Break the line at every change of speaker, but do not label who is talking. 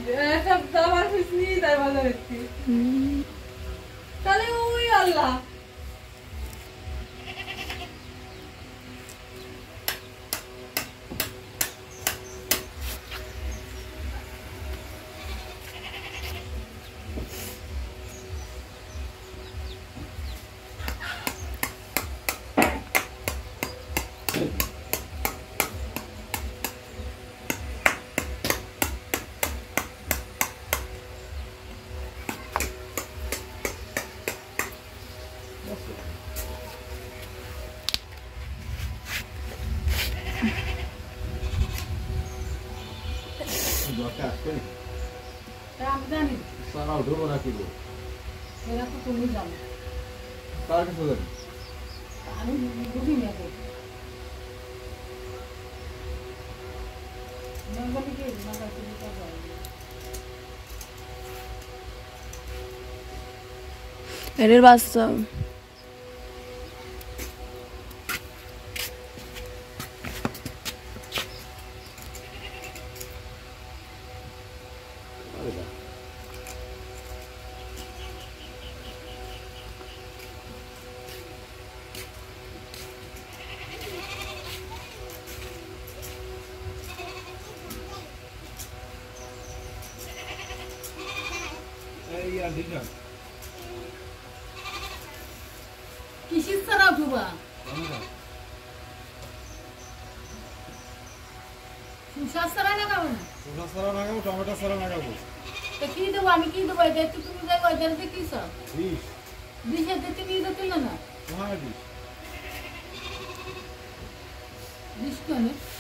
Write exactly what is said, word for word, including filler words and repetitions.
একটা দাবার পিছনি তার বাজারে তাহলে ওই আল্লাহ আমি জানি সারা উঠবো না কি এরা তো তুমি জানো কার কাছে জানি আমি বুঝি না তো মঙ্গলি কে মাথা তুমি তো জানো এর বাচ্চা কিসের সারা উঠবা সুসার সারা লাগাবো না সুসার সারা লাগাবো টমেটো সারা লাগাবো তো কি দেবো আমি কি দেবো এটা একটু তুমি দেখো এটা দিয়ে কি সব বিষ বিষের দিতে নিয়ে যেতে না না বিষ বিষ কেন